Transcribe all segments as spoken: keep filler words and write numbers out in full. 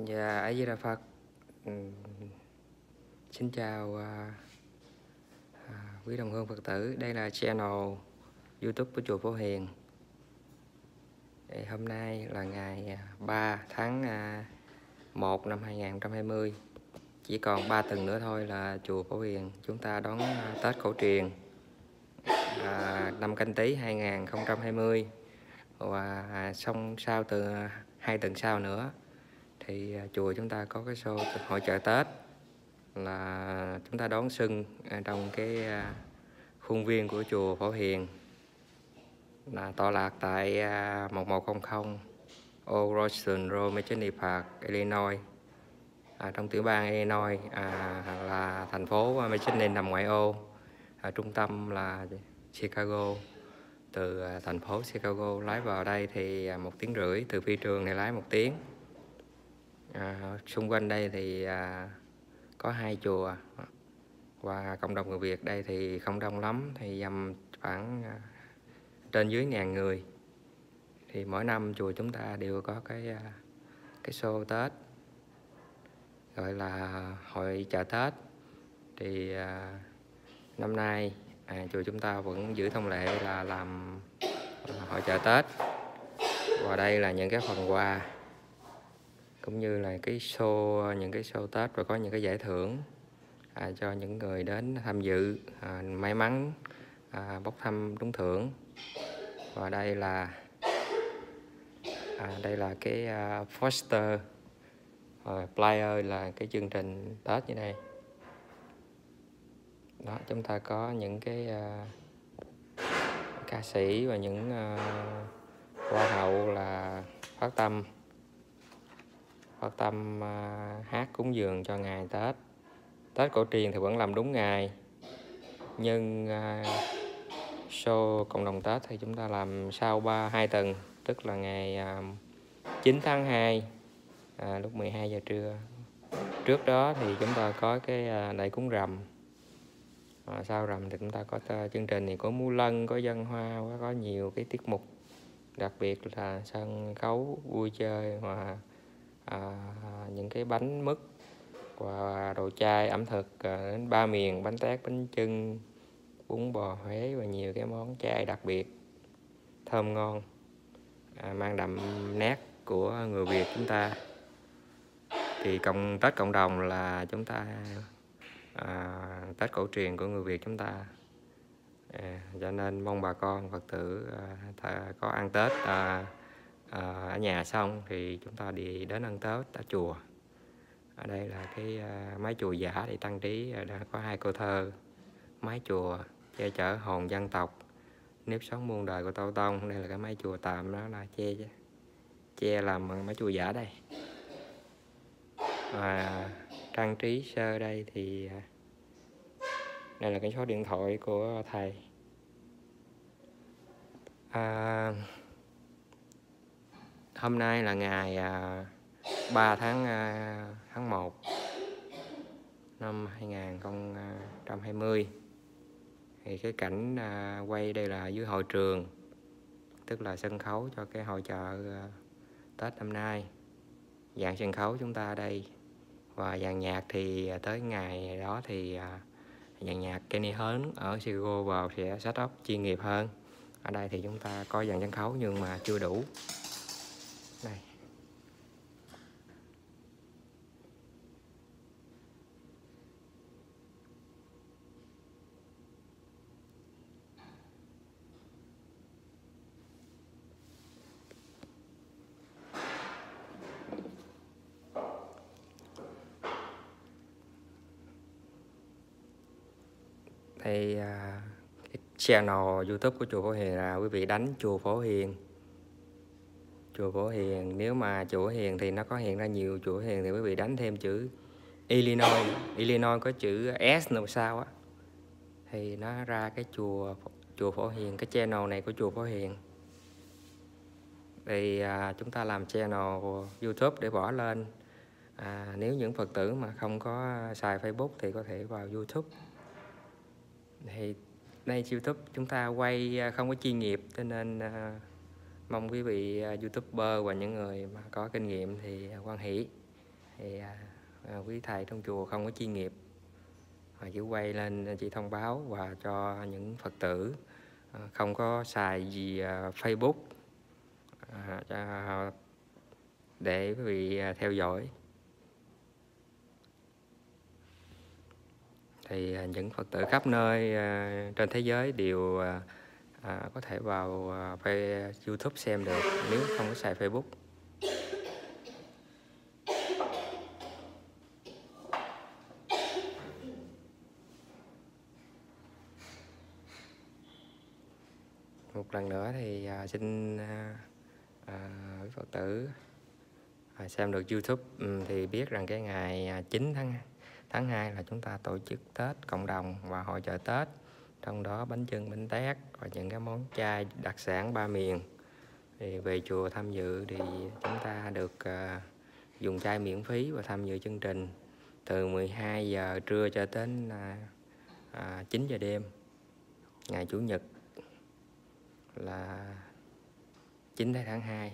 Dạ, A Di Đà Phật. Ừ, xin chào à, à, quý đồng hương Phật tử. Đây là channel YouTube của chùa Phổ Hiền. Thì hôm nay là ngày ba tháng một năm hai nghìn không trăm hai mươi. Chỉ còn ba tuần nữa thôi là chùa Phổ Hiền chúng ta đón Tết cổ truyền à, năm Canh Tý hai nghìn không trăm hai mươi. Và xong sau từ hai tuần sau nữa thì chùa chúng ta có cái show hội chợ Tết, là chúng ta đón xuân trong cái khuôn viên của chùa Phổ Hiền, là tọa lạc tại một một không không Old Royston Road, McKinney Park, Illinois, à, trong tiểu bang Illinois, à, là thành phố McKinney nằm ngoại ô, à, trung tâm là Chicago. Từ thành phố Chicago lái vào đây thì một tiếng rưỡi, từ phi trường này lái một tiếng. À, xung quanh đây thì à, có hai chùa, và cộng đồng người Việt đây thì không đông lắm, thì dầm khoảng à, trên dưới ngàn người. Thì mỗi năm chùa chúng ta đều có cái à, cái show Tết gọi là hội chợ Tết. Thì à, năm nay à, chùa chúng ta vẫn giữ thông lệ là làm hội chợ Tết, và đây là những cái phần quà cũng như là cái show, những cái show Tết, và có những cái giải thưởng à, cho những người đến tham dự à, may mắn à, bốc thăm trúng thưởng. Và đây là à, đây là cái uh, poster, uh, flyer là cái chương trình Tết như đây. Đó, chúng ta có những cái uh, ca sĩ và những uh, hoa hậu là phát tâm phát tâm uh, hát cúng dường cho ngày Tết. Tết cổ truyền thì vẫn làm đúng ngày, nhưng uh, show cộng đồng Tết thì chúng ta làm sau ba hai tuần, tức là ngày uh, chín tháng hai à, lúc mười hai giờ trưa. Trước đó thì chúng ta có cái uh, đại cúng rằm. À, sau rằm thì chúng ta có chương trình thì có múa lân, có dân hoa, có, có nhiều cái tiết mục, đặc biệt là sân khấu vui chơi, và à, những cái bánh mứt và đồ chay ẩm thực à, đến ba miền, bánh tét, bánh chưng, bún bò Huế, và nhiều cái món chay đặc biệt thơm ngon, à, mang đậm nét của người Việt chúng ta. Thì cộng Tết cộng đồng là chúng ta à, Tết cổ truyền của người Việt chúng ta, à, cho nên mong bà con Phật tử à, có ăn Tết à, à, ở nhà xong thì chúng ta đi đến ăn Tết ở chùa. Ở đây là cái à, mái chùa giả để trang trí, đã có hai câu thơ: mái chùa che chở hồn dân tộc, nếp sống muôn đời của Tổ tông. Đây là cái mái chùa tạm, đó là che che làm mái chùa giả đây. Và trang trí sơ đây thì đây là cái số điện thoại của thầy. À, hôm nay là ngày à, ba tháng à, tháng một năm hai nghìn không trăm hai mươi. Thì cái cảnh à, quay đây là dưới hội trường, tức là sân khấu cho cái hội chợ à, Tết năm nay. Dàn sân khấu chúng ta đây, và dàn nhạc thì tới ngày đó thì à, dàn nhạc Kenny Hớn ở Chicago vào sẽ set up chuyên nghiệp hơn. Ở đây thì chúng ta có dàn sân khấu nhưng mà chưa đủ. Đây. Thì à, cái channel YouTube của chùa Phổ Hiền là quý vị đánh chùa Phổ Hiền. Chùa Phổ Hiền, nếu mà chùa Phổ Hiền thì nó có hiện ra nhiều chùa Phổ Hiền, thì quý vị đánh thêm chữ Illinois. Illinois có chữ S nào sao á, thì nó ra cái chùa chùa Phổ Hiền, cái channel này của chùa Phổ Hiền. Thì à, chúng ta làm channel YouTube để bỏ lên. À, nếu những Phật tử mà không có xài Facebook thì có thể vào YouTube. Thì đây YouTube chúng ta quay không có chuyên nghiệp, cho nên à, mong quý vị YouTuber và những người mà có kinh nghiệm thì quan hỷ thì à, à, quý thầy trong chùa không có chuyên nghiệp, mà chỉ quay lên chỉ thông báo và cho những Phật tử, à, không có xài gì à, Facebook à, à, để quý vị à, theo dõi. Thì à, những Phật tử khắp nơi à, trên thế giới đều à, à, có thể vào à, YouTube xem được nếu không có xài Facebook. Một lần nữa thì à, xin à, à, Phật tử à, xem được YouTube um, thì biết rằng cái ngày à, chín tháng tháng hai là chúng ta tổ chức Tết cộng đồng và hội chợ Tết, trong đó bánh chưng, bánh tét và những cái món chay đặc sản ba miền. Thì về chùa tham dự thì chúng ta được à, dùng chay miễn phí và tham dự chương trình từ mười hai giờ trưa cho đến à, à, chín giờ đêm ngày Chủ nhật là chín tháng hai.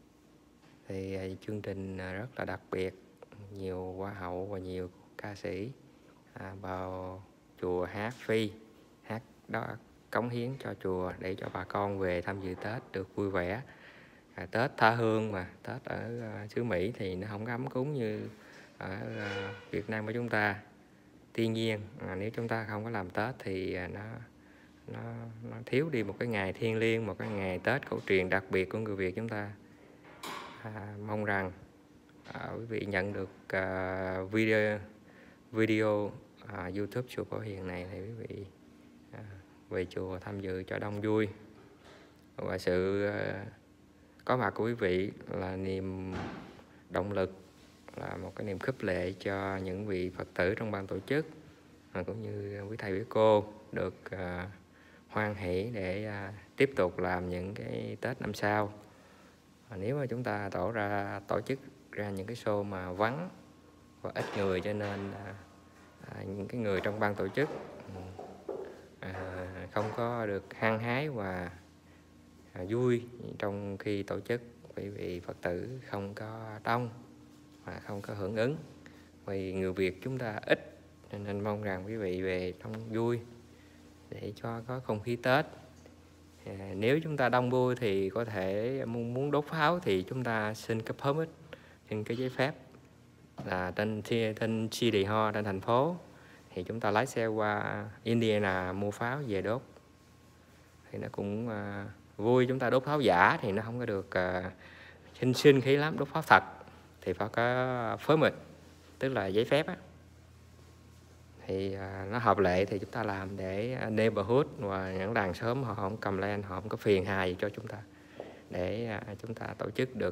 Thì à, chương trình rất là đặc biệt, nhiều hoa hậu và nhiều ca sĩ à, vào chùa hát phi, hát đó cống hiến cho chùa để cho bà con về tham dự Tết được vui vẻ. À, Tết tha hương mà, Tết ở uh, xứ Mỹ thì nó không có ấm cúng như ở uh, Việt Nam của chúng ta. Tuy nhiên à, nếu chúng ta không có làm Tết thì à, nó, nó nó thiếu đi một cái ngày thiêng liêng, một cái ngày Tết cổ truyền đặc biệt của người Việt chúng ta. À, mong rằng à, quý vị nhận được à, video video à, YouTube chùa Phổ Hiền này thì quý vị à, về chùa tham dự cho đông vui, và sự à, có mặt của quý vị là niềm động lực, là một cái niềm khích lệ cho những vị Phật tử trong ban tổ chức à, cũng như quý thầy quý cô được à, hoan hỷ để à, tiếp tục làm những cái Tết năm sau. À, nếu mà chúng ta tổ ra tổ chức ra những cái show mà vắng và ít người, cho nên à, à, những cái người trong ban tổ chức à, không có được hăng hái và à, vui trong khi tổ chức, bởi vì Phật tử không có đông và không có hưởng ứng, vì người Việt chúng ta ít, nên mong rằng quý vị về đông vui để cho có không khí Tết. À, nếu chúng ta đông vui thì có thể muốn đốt pháo thì chúng ta xin cái permit, xin cái giấy phép là trên trên City Hall, trên thành phố, thì chúng ta lái xe qua Indiana mua pháo về đốt thì nó cũng uh, vui. Chúng ta đốt pháo giả thì nó không có được uh, xinh xinh khí lắm, đốt pháo thật thì phải có permit, tức là giấy phép á, thì uh, nó hợp lệ thì chúng ta làm để neighborhood và những làng xóm họ không cầm lên, họ không có phiền hà gì cho chúng ta, để uh, chúng ta tổ chức được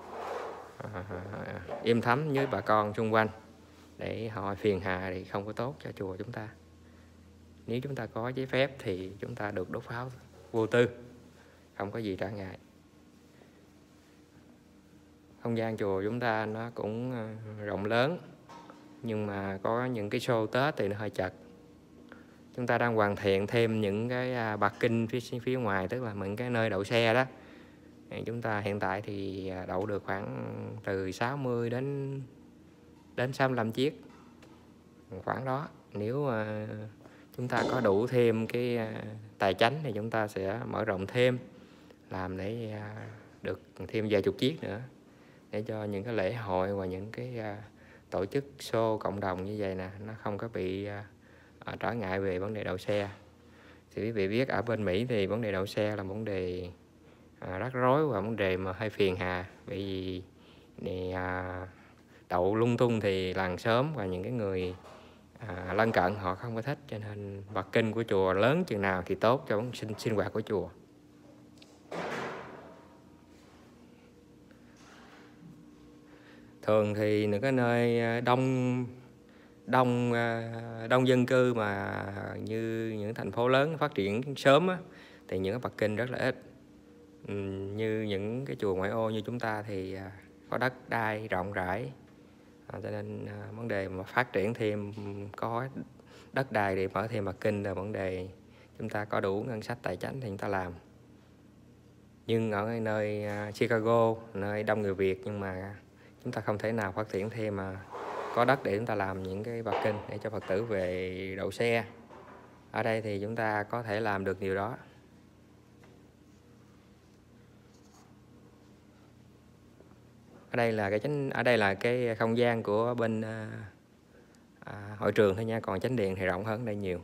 uh, im thấm với bà con xung quanh, để họ phiền hà thì không có tốt cho chùa chúng ta. Nếu chúng ta có giấy phép thì chúng ta được đốt pháo vô tư, không có gì trở ngại. Không gian chùa chúng ta nó cũng rộng lớn, nhưng mà có những cái show Tết thì nó hơi chật. Chúng ta đang hoàn thiện thêm những cái bạc kinh phía phía ngoài, tức là những cái nơi đậu xe đó. Chúng ta hiện tại thì đậu được khoảng từ sáu mươi đến đến sáu mươi lăm chiếc, khoảng đó. Nếu uh, chúng ta có đủ thêm cái uh, tài chánh thì chúng ta sẽ mở rộng thêm, làm để uh, được thêm vài chục chiếc nữa, để cho những cái lễ hội và những cái uh, tổ chức show cộng đồng như vậy nè, nó không có bị uh, uh, trở ngại về vấn đề đậu xe. Thì quý vị biết ở bên Mỹ thì vấn đề đậu xe là vấn đề uh, rắc rối và vấn đề mà hơi phiền hà, bởi vì thì, uh, đậu lung tung thì làng xóm và những cái người à, lân cận họ không có thích, cho nên bạc kinh của chùa lớn chừng nào thì tốt cho sinh sinh hoạt của chùa. Thường thì những cái nơi đông đông đông dân cư mà như những thành phố lớn phát triển sớm á, thì những cái bạc kinh rất là ít. Ừ, như những cái chùa ngoại ô như chúng ta thì có đất đai rộng rãi, à, cho nên à, vấn đề mà phát triển thêm có đất đai để mở thêm bạc kinh là vấn đề chúng ta có đủ ngân sách tài chánh thì chúng ta làm. Nhưng ở nơi uh, Chicago, nơi đông người Việt nhưng mà chúng ta không thể nào phát triển thêm mà có đất để chúng ta làm những cái bậc kinh để cho Phật tử về đậu xe. Ở đây thì chúng ta có thể làm được điều đó. Ở đây là cái chánh ở đây là cái không gian của bên à, à, hội trường thôi nha, còn chánh điện thì rộng hơn đây nhiều.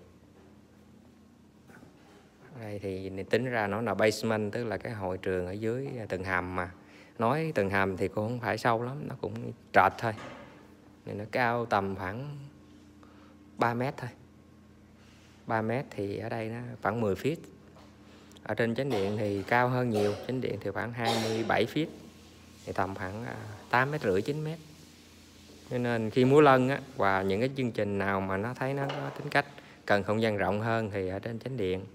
Ở đây thì tính ra nó là basement, tức là cái hội trường ở dưới tầng hầm, mà nói tầng hầm thì cũng không phải sâu lắm, nó cũng trệt thôi, nên nó cao tầm khoảng ba mét thôi. ba mét thì ở đây nó khoảng mười feet. Ở trên chánh điện thì cao hơn nhiều, chánh điện thì khoảng hai mươi bảy feet, thì tầm khoảng tám mét rưỡi chín mét. Cho nên khi múa lân á, và những cái chương trình nào mà nó thấy nó có tính cách cần không gian rộng hơn thì ở trên chánh điện.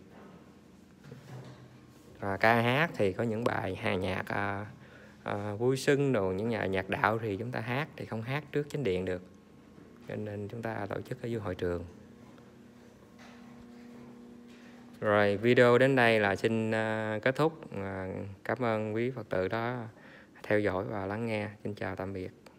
Và ca hát thì có những bài hà nhạc à, à, vui xuân đồ, những nhà nhạc đạo thì chúng ta hát thì không hát trước chánh điện được, cho nên chúng ta tổ chức ở dưới hội trường. Rồi video đến đây là xin uh, kết thúc. Uh, cảm ơn quý Phật tử đó theo dõi và lắng nghe. Xin chào tạm biệt.